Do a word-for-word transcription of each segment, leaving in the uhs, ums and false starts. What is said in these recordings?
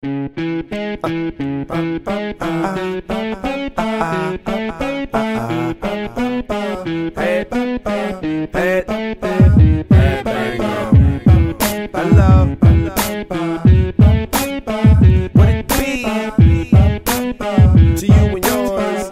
What it be to you and yours?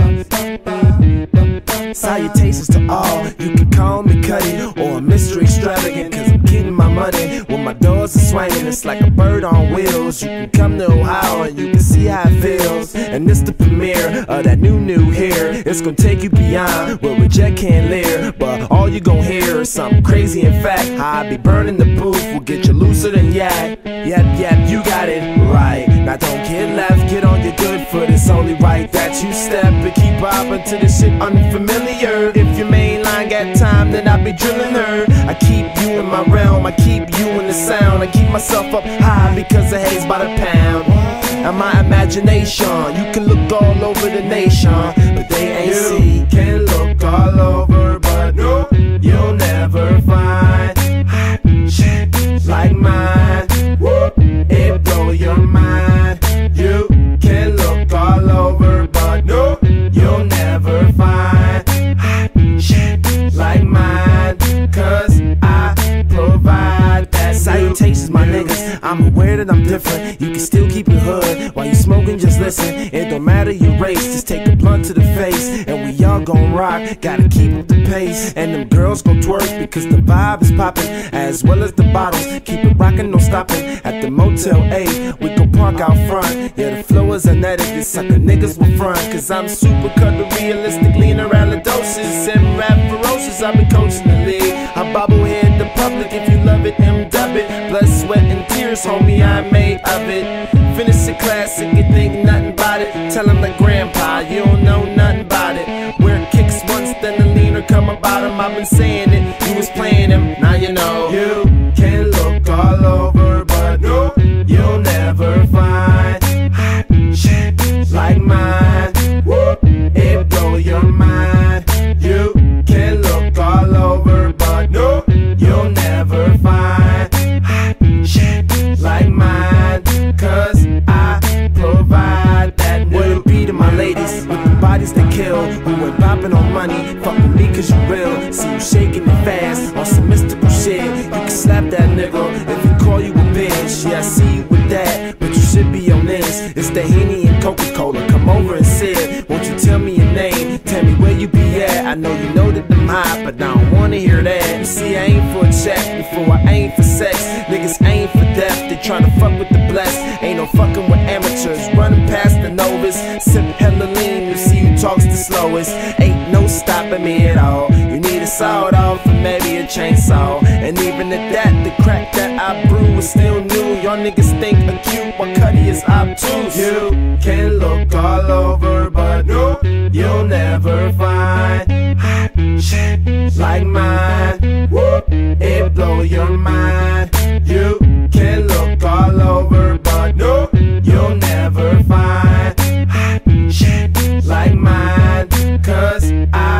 Salutations to all. You can call me Cudi or Mister Extravagant, cause I'm getting my money when my doors are swinging. It's like a bird on wheels. You can come to Ohio and you can see how it feels. And it's the premiere of that new new here. It's gonna take you beyond where reject can't live, but all you gon' hear is something crazy. In fact, how I be burning the booth will get you looser than yak. Yep, yep, you got it right. Now don't get left, get on your good foot. It's only right that you step and keep bobbing to this shit unfamiliar. If your main line got time, then I be drilling her. I keep you in my realm, I keep you in the sound. I keep myself up high because of haze by the pound. And my imagination, you can look all over the nation, but they ain't see. You can look all over, but no, you'll never find hot shit like mine. Woo, it blow your mind. You can look all over, but no, you'll never find hot shit like mine, cause I provide that. Salutations, my niggas, I'm aware that I'm different. You can still keep it hood while you smoking, just listen. It don't matter your race, just take a blunt to the face, and we all gon' rock, gotta keep up the pace. And them girls gon' twerk because the vibe is poppin', as well as the bottles. Keep it rockin', no stoppin'. At the Motel eight, we gon' park out front. Yeah, the flow is unedited, this sucker niggas will front, cause I'm super cut the realistic, lean around the doses, and rap ferocious. I be coaching the league, I bobblehead the public. If you love it, M dub it. Blood, sweat, and tears, homie, I made of it. Finish a classic, you think nothing about it. Tell him like grandpa, you don't know nothing about it. Wear kicks once, then the leaner come about him. I've been saying it, you was playing him, now you know. You can look all over, but no, you'll never find hot shit like mine. Woo, it blow your mind. You can look all over, but no, you'll never find hot shit like mine, cause I provide that new. What it be to my ladies with the bodies they kill, who ain't popping on money? Fuck with me cause you real. See you shaking it fast on some mystical shit. You can slap that nigga if he call you a bitch. Yeah, I see you with that, but you should be on this. It's the Henny and Coca-Cola, come over and sit. Won't you tell me your name, tell me where you be at? I know you know that I'm hot, but I don't wanna hear that. You see, I ain't for a check before I aim for sex. Niggas aim for death, they tryna fuck with the blessed. Ain't no fucking with amateurs, running past the novice. Sip hella lean, you see who talks the slowest. Ain't no stopping me at all. You need a sawed off and maybe a chainsaw. And even at that, the crack that I brew is still new. Y'all niggas think acute, while Cudi is obtuse. You can look all over, but no, you'll never find hot shit like mine. Woo, it blow your mind. You can look all over, but no, you'll never find hot shit like mine, cause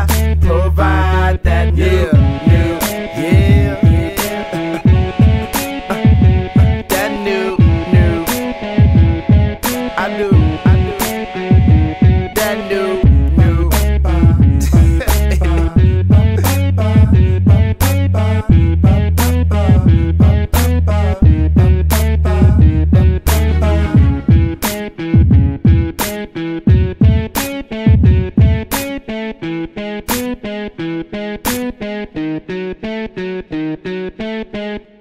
I provide that new, new, yeah, yeah. That new, new, I do, I do, that new, new. Thank you.